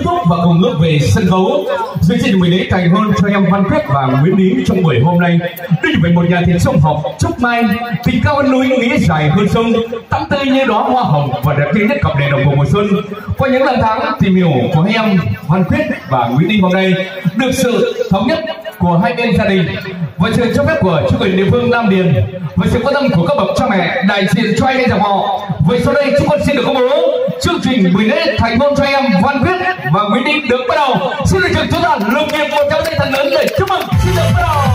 phúc và cùng bước về sân khấu. Dưới sự buổi lễ thành hôn cho em Văn Quyết và Nguyễn Lý trong buổi hôm nay. Đây về một nhà thiền sông học Trúc Mai, tình cao hơn núi nghĩa dài hơn sông, tắm tươi như đóa hoa hồng và đẹp tươi nhất cặp đèn đồng của mùa xuân. Qua những năm tháng tìm hiểu của hai em Văn Quyết và Nguyễn Lý hôm nay, được sự thống nhất của hai bên gia đình và sự cho phép của chính quyền địa phương Nam Điền với sự quan tâm của các bậc cha mẹ đại diện cho hai bên dòng họ. Vậy sau đây chúng con xin được công bố chương trình buổi lễ thành hôn cho em Văn Quyết và Nguyễn Lý được bắt đầu. Xin được chúng ta lồng nhịp một tràng tay thật lớn để chúc mừng. Xin được bắt đầu.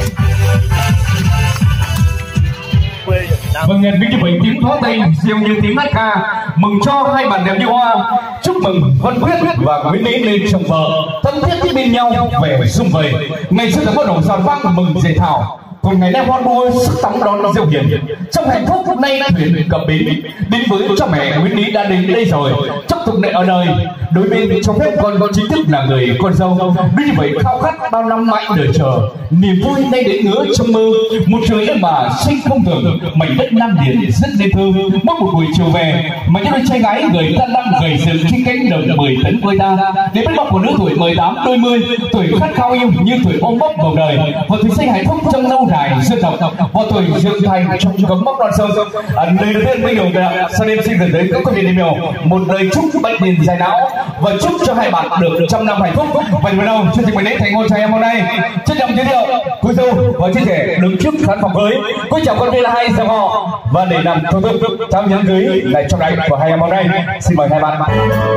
Vâng, nghe những cái tiếng pháo tay siêu như tiếng hát ca mừng cho hai bạn đẹp như hoa. Chúc mừng Văn Quyết và Nguyễn Lý lên chồng vợ thân thiết tiếp bên nhau về sum vầy. Ngày xưa đã có đồng giòn vang mừng dậy thảo, còn ngày nay hoan hô sức tắm đón diệu hiền. Trong hạnh phúc hôm nay thuyền cập bến đến với cha mẹ Nguyễn Lý đã đến đây rồi. Trong tục lệ ở đời, đối bên cho phép con chính thức là người con dâu. Vì vậy khao khát bao năm mãi đợi chờ, niềm vui nay đến ngỡ trong mơ. Một trời đất mà sinh không tưởng, mảnh đất Nam Điền rất nên thơ. Mỗi một buổi chiều về mà những đôi trai gái người ta đang gầy dựng trên cánh đồng 10 tấn quê ta. Đến bên bọc của nữ tuổi 18 đôi mươi, tuổi khát khao yêu như tuổi ôm bốc vào đời và tuổi sinh hạnh phúc trong lâu dài dân tộc và tuổi trưởng thành trong cấm mốc non sông. Lời đầu tiên bây giờ sau đêm xin gửi tới các quý vị tìm hiểu một lời chúc bệnh điền dài não và chúc cho hai bạn được trăm năm hạnh phúc. Vậy bắt đầu chương trình buổi lễ thành hôn cho em hôm nay. Trân trọng giới thiệu cô dâu và chia sẻ đứng trước khán phòng cưới. Cô chào con viên là hai dòng họ và để làm thủ tục trong nhẫn cưới này trong đây của hai em hôm nay. Xin mời hai bạn.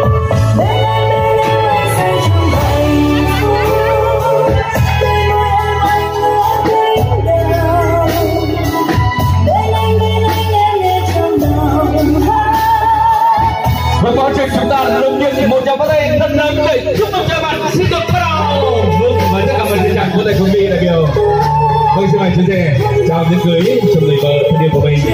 Và có chuyện chúng ta lồng nhịp một tràng pháo tay rất lớn để chúc mừng cho bạn. Xin được bắt đầu. Vâng, và tất cả mọi người chàng của tay công ty là điều. Vâng, xin mời chú rể chào nhẫn cưới cho người vợ thân yêu của mình.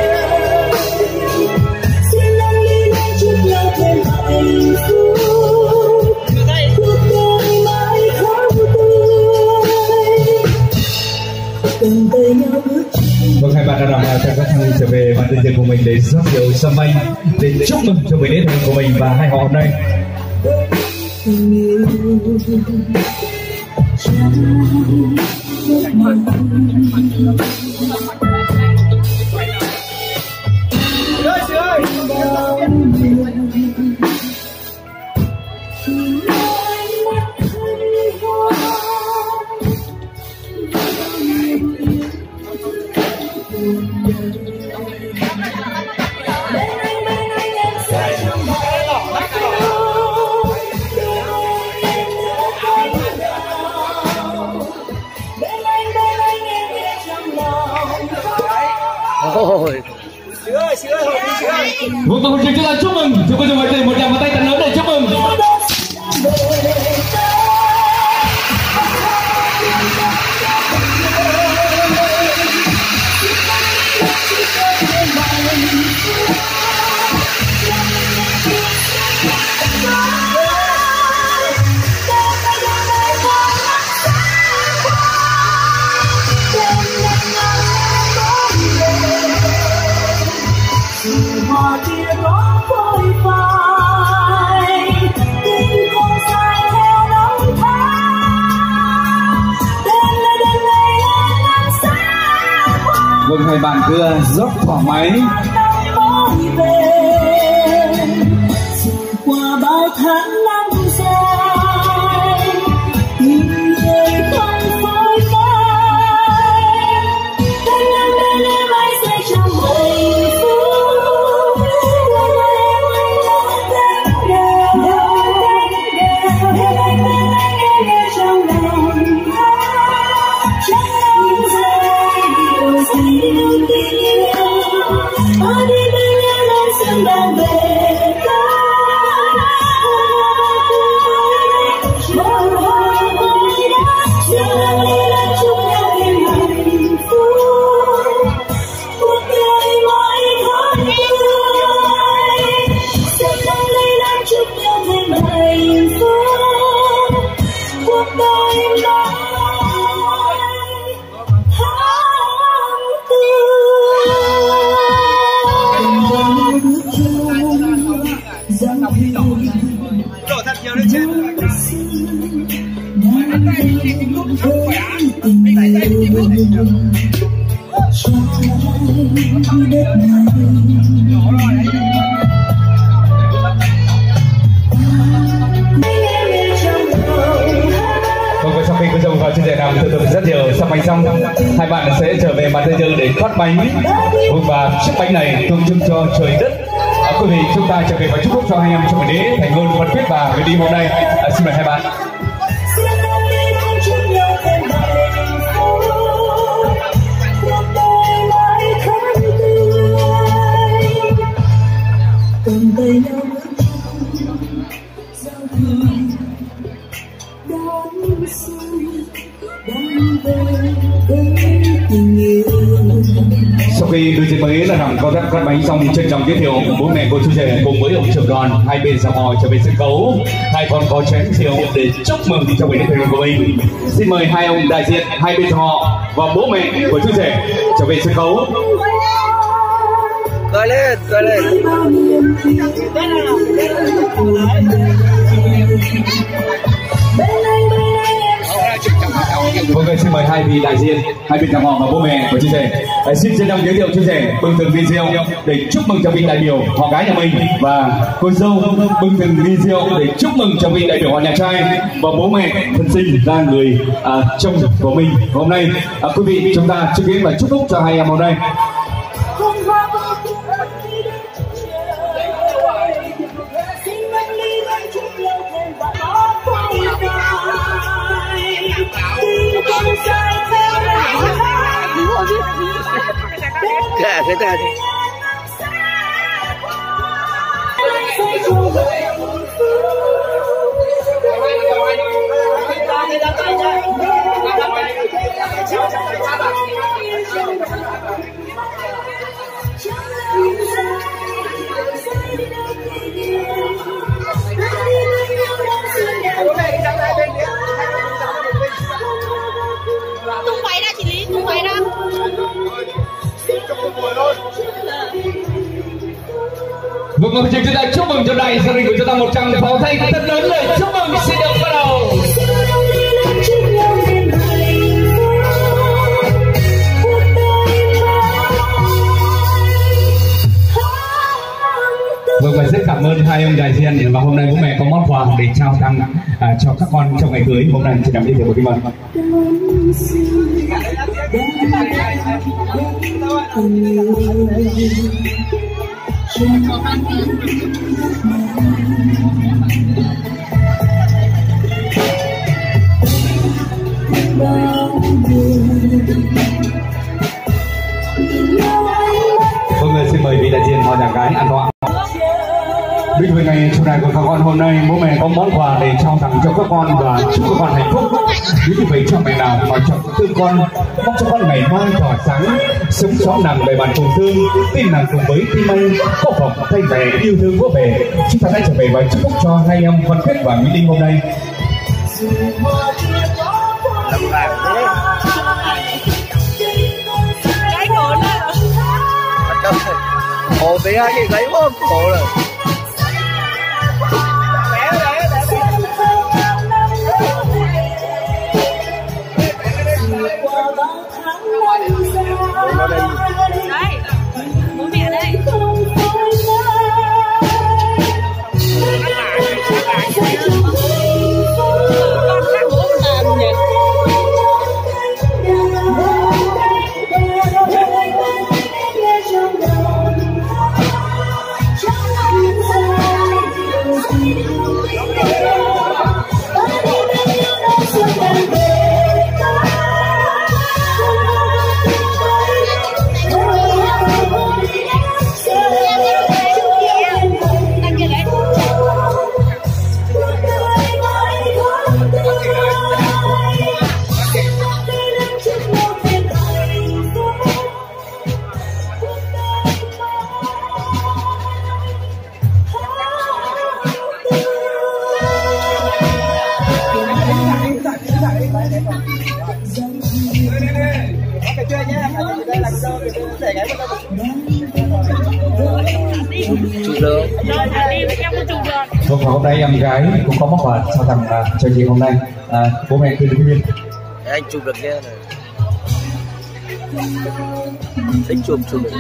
Vâng, hai bạn đã đảm bảo cho các thằng trở về bàn tình của mình để rót rượu sâm anh để chúc mừng cho buổi lễ thành của mình và hai họ hôm nay. Vâng, tôi xin chúng ta chúc mừng chúng tôi mời một tràng pháo tay thật lớn để chúc mừng. Vâng, hai bạn cứ rất thoải mái. Qua bao tháng năm dài, tình người không phai phai. Bên em anh sẽ trong hạnh phúc. Bên em anh đã đánh đều. Bên anh nghe trong lòng. Chẳng những giây điều gì yêu. Sau khi cô dâu vào chương trình làm từ từ rất nhiều sắp bánh xong, hai bạn sẽ trở về mặt dây để phát bánh và chiếc bánh này tượng trưng cho trời đất. Quý vị, chúng ta trở về và chúc phúc cho hai em trong buổi lễ thành hôn Văn Quyết và người đi hôm nay. Xin mời hai bạn. Sau khi đôi chân mới là thằng có cắt bánh xong, trân trọng giới thiệu bố mẹ cô chú rể cùng với ông trưởng đoàn hai bên dòng hò trở về sân khấu. Hai con có chén rượu để chúc mừng cho buổi lễ thành hôn của mình. Xin mời hai ông đại diện hai bên dòng họ và bố mẹ của chú rể trở về sân khấu. Cười lên, cười lên. Vâng, xin mời hai vị đại diện hai bên dòng họ và bố mẹ của chú rể. Xin trân trọng giới thiệu chú rể bưng từng ly rượu để chúc mừng cho vị đại biểu họ gái nhà mình, và cô dâu bưng từng ly rượu để chúc mừng cho vị đại biểu họ nhà trai, và bố mẹ thân sinh là người chồng của mình hôm nay. Quý vị, chúng ta chứng kiến và chúc phúc cho hai em hôm nay. Cái ta tung quay ra chị Lý, tung quay ra. Vâng, chúng ta chúc mừng cho đại gia đình của chúng ta một tràng pháo tay thật lớn lời chúc mừng xin được bắt đầu. Vâng, và rất cảm ơn hai ông đại diện, và hôm nay bố mẹ có món quà để trao tặng cho các con trong ngày cưới. Hôm nay chị nắm giới thiệu một cái mời. Vâng, xin mời vị đại diện họ nhà gái an toàn. Bên với ngày chủ đại của các con hôm nay, bố mẹ có món quà để trao tặng cho các con và chúc các con hạnh phúc. Nếu như vậy cho mẹ nào mà chọn tư con, mong cho con ngày mai tỏa sáng, sống xóm nàng bề bàn cùng thương, tin nàng cùng với tim anh, có vòng tay vẻ yêu thương vô bể. Chúng ta đã trở về và chúc phúc cho hai em Văn Quyết và Mỹ Linh hôm nay. Ồ, bị hai cái giấy ôm cổ rồi. Đây, bố mẹ đây. Con khác bố làm nhỉ? Chụp được. Rồi thả đi với em có chụp được. Vâng, và hôm nay em gái cũng có món quà cho thằng cho chị hôm nay. Bố mẹ cứ đứng yên. Để anh chụp được nhé. Thích chụp được.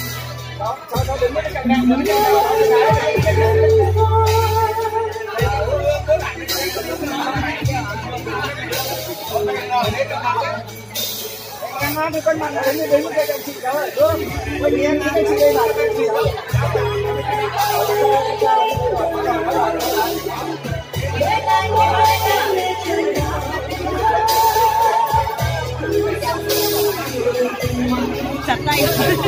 Con mặn đến một cái chị đó rồi, đúng không? Bây giờ em cái chị đây là chị đó. Chặt tay.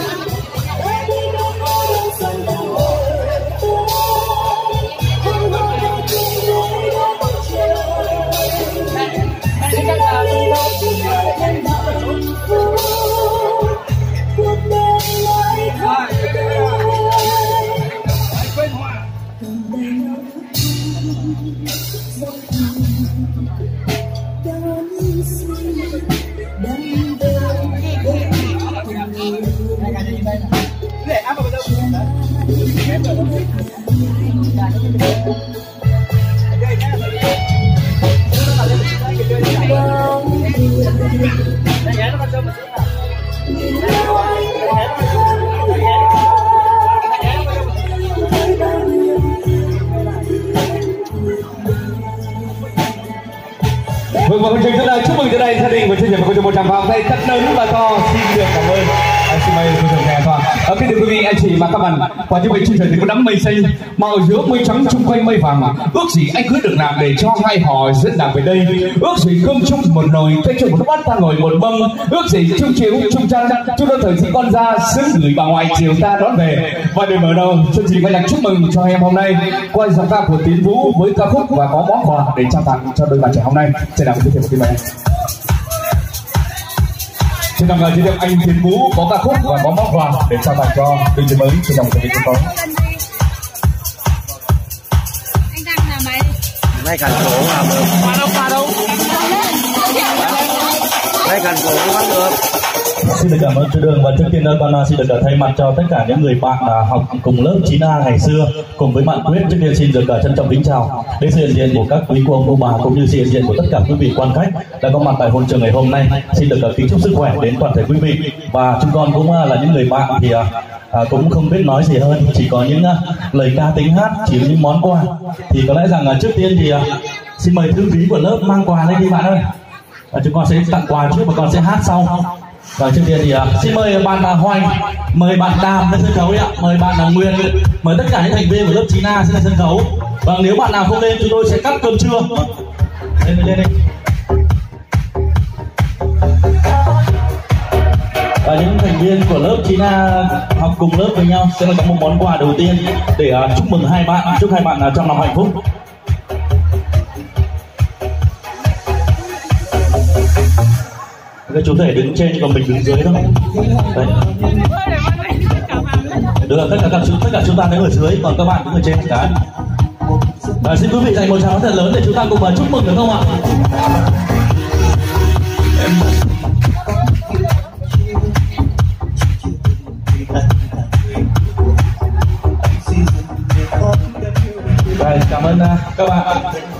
Vâng, và chương trình rất là chúc mừng tới đây gia đình của chương trình và cô cho một tràng pháo tay thật lớn và to. Xin được cảm ơn. Xin mời cô tràng pháo. Kính thưa quý vị, anh chị và các bạn, qua như vậy chương trình thì có đám mây xanh mà ở giữa mây trắng chung quanh mây vàng. Ước gì anh cưới được nàng để cho hai họ dẫn nàng về đây. Ước gì cơm chung một nồi, tay chung một bát, ta ngồi một mâm. Ước gì chung chiếu chung chăn, chúng ta thời sinh con ra sớm gửi bà ngoại chiều ta đón về. Và để mở đầu chương trình phải là chúc mừng cho em hôm nay qua giọng ca của Tiến Vũ với ca khúc và có món quà để trao tặng cho đôi bạn trẻ hôm nay. Xin đọc giới thiệu một em. Xin đọc giới thiệu anh Tiến Vũ có ca khúc và có món quà để trao tặng cho đôi trẻ mới. Xin đọc giới thiệu chúng tôi. Anh đang làm máy. Nay thành phố làm được. Qua đâu? Nay thành phố cũng làm được. Xin được cảm ơn chú Đường, và trước tiên con xin được thay mặt cho tất cả những người bạn học cùng lớp 9A ngày xưa cùng với bạn Quyết, trước tiên xin được trân trọng kính chào đến sự hiện diện của các quý cô ông cô bà cũng như sự hiện diện của tất cả quý vị quan khách đã có mặt tại hội trường ngày hôm nay. Xin được kính chúc sức khỏe đến toàn thể quý vị, và chúng con cũng là những người bạn thì cũng không biết nói gì hơn, chỉ có những lời ca tính hát, chỉ những món quà. Thì có lẽ rằng trước tiên thì xin mời thư ký của lớp mang quà lên đi bạn ơi. Chúng con sẽ tặng quà trước và con sẽ hát sau. Và trước tiên thì xin mời bạn Hoành, mời bạn Đàm lên sân khấu ạ, mời bạn Nguyên, mời tất cả những thành viên của lớp 9A lên sân khấu. Và nếu bạn nào không lên chúng tôi sẽ cắt cơm trưa. Lên đi. Và những thành viên của lớp 9A học cùng lớp với nhau sẽ là có một món quà đầu tiên để chúc mừng hai bạn, chúc hai bạn trong lòng hạnh phúc. Các chú thể đứng trên còn mình đứng dưới thôi. Đây. Được rồi, tất cả chúng ta đứng ở dưới, còn các bạn đứng ở trên cái. Xin quý vị dành một tràng pháo thật lớn để chúng ta cùng chúc mừng được không ạ? Rồi, cảm ơn các bạn.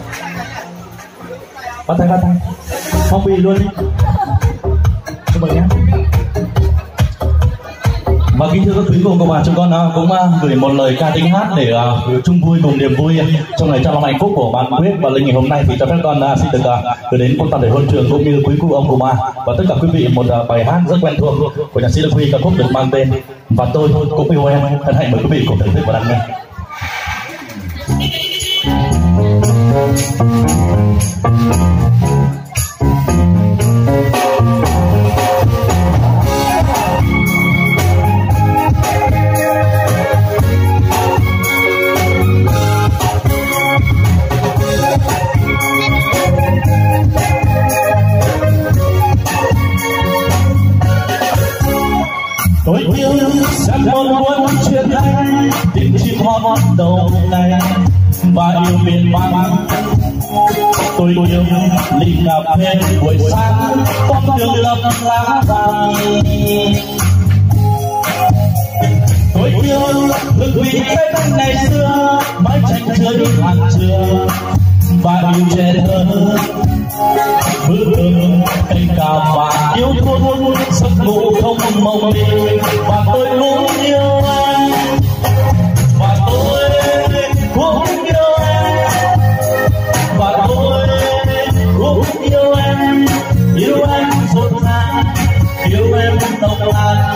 Bắt tay. Phong bì luôn đi. Chúc mừng nhé. Và kính thưa các quý cô bà, chúng con cũng gửi một lời ca tính hát để chung vui cùng niềm vui trong ngày trao lòng hạnh phúc của bạn Quyết và Linh ngày hôm nay. Thì cho phép con xin được gửi đến toàn thể hội trường cũng như quý cô ông cô bà và tất cả quý vị một bài hát rất quen thuộc của nhạc sĩ Lê Huy, ca khúc được mang tên Và Tôi Cũng Yêu Em. Hân hạnh mời quý vị cùng thưởng thức và đón nghe. Tôi yêu xem một buổi chuyện anh tiếng chim hót đầu ngày và yêu miền Bắc. Tôi yêu ly cà phê buổi sáng con đường lấp lá vàng. Tôi yêu hương vị bếp ngày xưa, mái tranh chứa những hàng trưa và yêu trẻ thơ. Bữa cơm canh cà và yêu thương, giấc ngủ không mộng mị, và tôi muốn yêu anh, và tôi cũng yêu em, và tôi cũng yêu em rộn ràng, yêu em nồng nàn.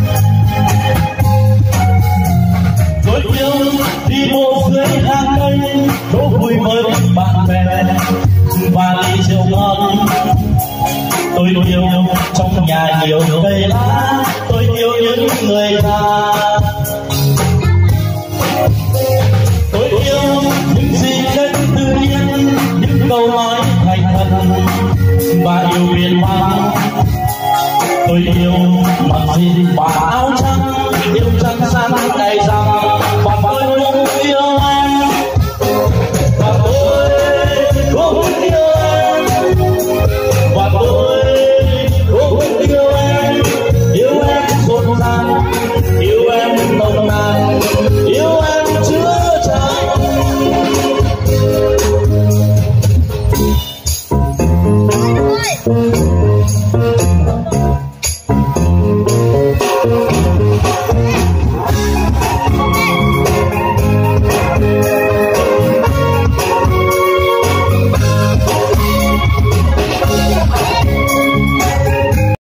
Tôi yêu đi bộ dưới hàng cây, đố vui với bạn bè và ly rượu ngon. Tôi yêu trong nhà nhiều cây lá, tôi yêu những người già. Tôi yêu những gì đến tự nhiên, những câu nói thành thật và yêu biển vang